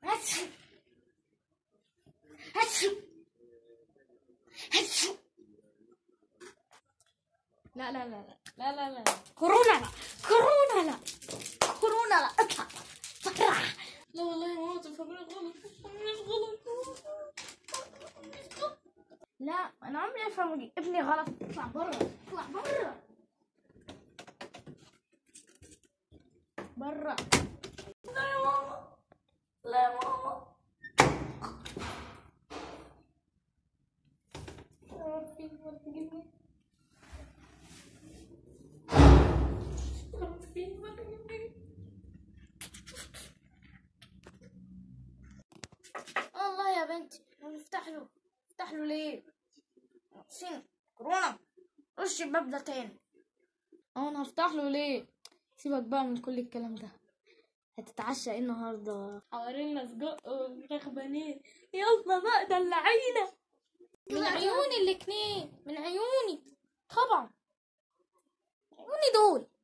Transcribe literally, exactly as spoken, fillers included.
هاتشو هاتشو هاتشو. لا لا لا لا لا لا كورونا لا كورونا لا كورونا لا اطلع برا. لا والله يا ماما تفهميني غلط تفهميني غلط. لا انا عمري افهم ابني غلط. اطلع برا اطلع برا برا. لا يا ماما لا يا ماما. الله يا بنتي نفتح له نفتح له ليه؟ ناقصين كورونا. رش الباب ده تاني. اه انا هفتح له ليه؟ سيبك بقى من كل الكلام ده. هتتعشى ايه النهارده؟ حوارينا سجق وفراخ بانيه. يلا بقى دلعينا. من عيوني الاتنين من عيوني طبعا. عيوني دول.